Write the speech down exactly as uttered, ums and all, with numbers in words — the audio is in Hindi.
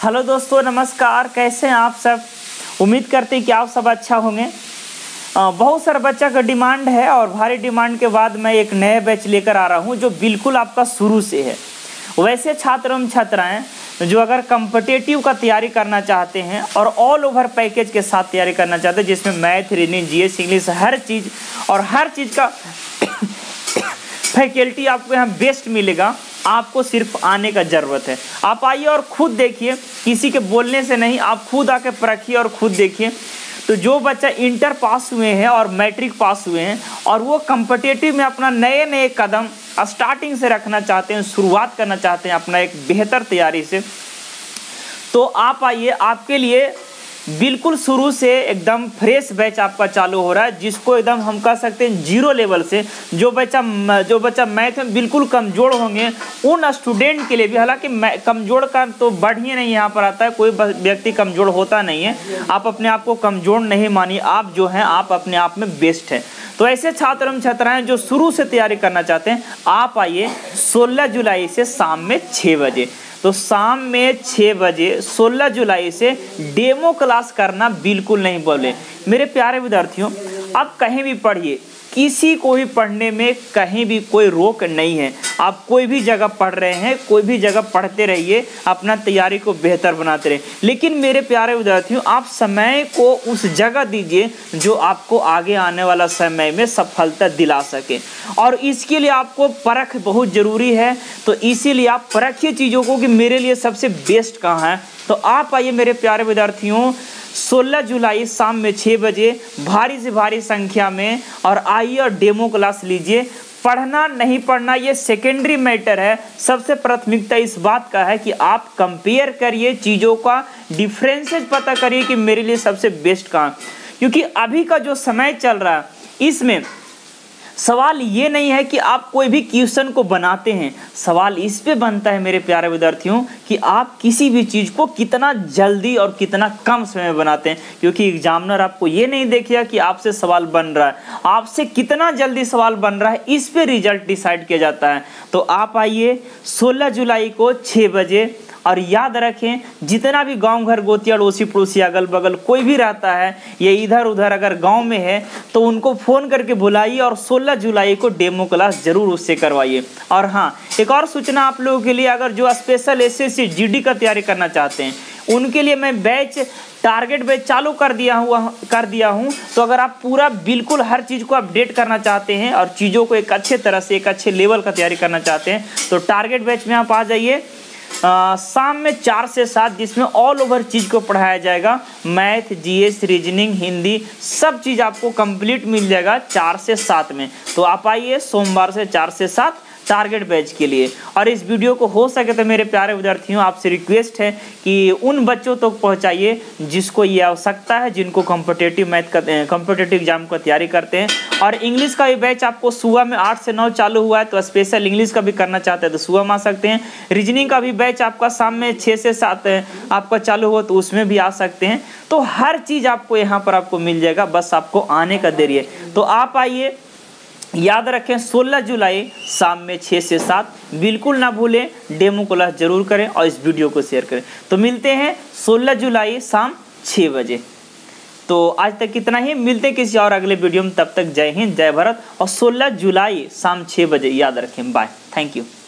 हेलो दोस्तों, नमस्कार। कैसे हैं आप सब? उम्मीद करते हैं कि आप सब अच्छा होंगे। बहुत सारे बच्चा का डिमांड है और भारी डिमांड के बाद मैं एक नया बैच लेकर आ रहा हूं जो बिल्कुल आपका शुरू से है। वैसे छात्र एवं छात्राएं जो अगर कॉम्पिटिटिव का तैयारी करना चाहते हैं और ऑल ओवर पैकेज के साथ तैयारी करना चाहते हैं जिसमें मैथ, रीजनिंग, जीएस, इंग्लिश, हर चीज़ और हर चीज़ का फैकल्टी आपको यहाँ बेस्ट मिलेगा। आपको सिर्फ आने का ज़रूरत है। आप आइए और खुद देखिए, किसी के बोलने से नहीं, आप खुद आके परखिए और खुद देखिए। तो जो बच्चा इंटर पास हुए हैं और मैट्रिक पास हुए हैं और वो कॉम्पिटिटिव में अपना नए नए कदम स्टार्टिंग से रखना चाहते हैं, शुरुआत करना चाहते हैं अपना एक बेहतर तैयारी से, तो आप आइए। आपके लिए बिल्कुल शुरू से एकदम फ्रेश बैच आपका चालू हो रहा है, जिसको एकदम हम कह सकते हैं जीरो लेवल से। जो बच्चा जो बच्चा मैथ में बिल्कुल कमज़ोर होंगे उन स्टूडेंट के लिए भी, हालांकि कमज़ोर का तो बढ़िया नहीं यहाँ पर आता है, कोई व्यक्ति कमज़ोर होता नहीं है। आप अपने आप को कमज़ोर नहीं मानिए, आप जो हैं आप अपने आप में बेस्ट हैं। तो ऐसे छात्र एवं छात्राएं जो शुरू से तैयारी करना चाहते हैं, आप आइए सोलह जुलाई से शाम में छः बजे। तो शाम में छः बजे सोलह जुलाई से डेमो क्लास करना बिल्कुल नहीं बोले। मेरे प्यारे विद्यार्थियों, आप कहीं भी पढ़िए, किसी को भी पढ़ने में कहीं भी कोई रोक नहीं है। आप कोई भी जगह पढ़ रहे हैं, कोई भी जगह पढ़ते रहिए, अपना तैयारी को बेहतर बनाते रहिए। लेकिन मेरे प्यारे विद्यार्थियों, आप समय को उस जगह दीजिए जो आपको आगे आने वाला समय में सफलता दिला सके, और इसके लिए आपको परख बहुत ज़रूरी है। तो इसीलिए आप परखिए चीज़ों को कि मेरे लिए सबसे बेस्ट कहाँ है। तो आप आइए मेरे प्यारे विद्यार्थियों, सोलह जुलाई शाम में छः बजे भारी से भारी संख्या में, और आइए और डेमो क्लास लीजिए। पढ़ना नहीं पढ़ना ये सेकेंडरी मैटर है। सबसे प्राथमिकता इस बात का है कि आप कंपेयर करिए, चीज़ों का डिफरेंसेस पता करिए कि मेरे लिए सबसे बेस्ट कहाँ। क्योंकि अभी का जो समय चल रहा है, इसमें सवाल ये नहीं है कि आप कोई भी क्वेश्चन को बनाते हैं, सवाल इस पे बनता है मेरे प्यारे विद्यार्थियों कि आप किसी भी चीज़ को कितना जल्दी और कितना कम समय में बनाते हैं। क्योंकि एग्जामिनर आपको ये नहीं देखिए कि आपसे सवाल बन रहा है, आपसे कितना जल्दी सवाल बन रहा है, इस पे रिजल्ट डिसाइड किया जाता है। तो आप आइए सोलह जुलाई को छः बजे, और याद रखें, जितना भी गांव घर गोती अड़ोसी पड़ोसी अगल बगल कोई भी रहता है, ये इधर उधर अगर गांव में है तो उनको फ़ोन करके बुलाइए और सोलह जुलाई को डेमो क्लास ज़रूर उससे करवाइए। और हाँ, एक और सूचना आप लोगों के लिए, अगर जो स्पेशल एसएससी जीडी का तैयारी करना चाहते हैं उनके लिए मैं बैच टारगेट बैच चालू कर दिया हुआ कर दिया हूँ। तो अगर आप पूरा बिल्कुल हर चीज़ को अपडेट करना चाहते हैं और चीज़ों को एक अच्छे तरह से एक अच्छे लेवल का तैयारी करना चाहते हैं, तो टारगेट बैच में आप आ जाइए शाम में चार से सात, जिसमें ऑल ओवर चीज़ को पढ़ाया जाएगा। मैथ, जीएस, रीजनिंग, हिंदी, सब चीज़ आपको कंप्लीट मिल जाएगा चार से सात में। तो आप आइए सोमवार से चार से सात टारगेट बैच के लिए। और इस वीडियो को हो सके तो मेरे प्यारे विद्यार्थियों, आपसे रिक्वेस्ट है कि उन बच्चों तक तो पहुंचाइए जिसको ये आवश्यकता है, जिनको कॉम्पिटिटिव मैथ का कॉम्पिटिटिव एग्जाम का तैयारी करते हैं। और इंग्लिश का भी बैच आपको सुबह में आठ से नौ चालू हुआ है, तो स्पेशल इंग्लिश का भी करना चाहते हैं तो सुबह में आ सकते हैं। रीजनिंग का भी बैच आपका शाम में छः से सात आपका चालू हुआ, तो उसमें भी आ सकते हैं। तो हर चीज़ आपको यहाँ पर आपको मिल जाएगा, बस आपको आने का देरी है। तो आप आइए, याद रखें सोलह जुलाई शाम में छः से सात, बिल्कुल ना भूलें, डेमो क्लास जरूर करें और इस वीडियो को शेयर करें। तो मिलते हैं सोलह जुलाई शाम छः बजे। तो आज तक कितना ही, मिलते हैं किसी और अगले वीडियो में। तब तक जय हिंद, जय भारत, और सोलह जुलाई शाम छः बजे याद रखें। Bye, thank you.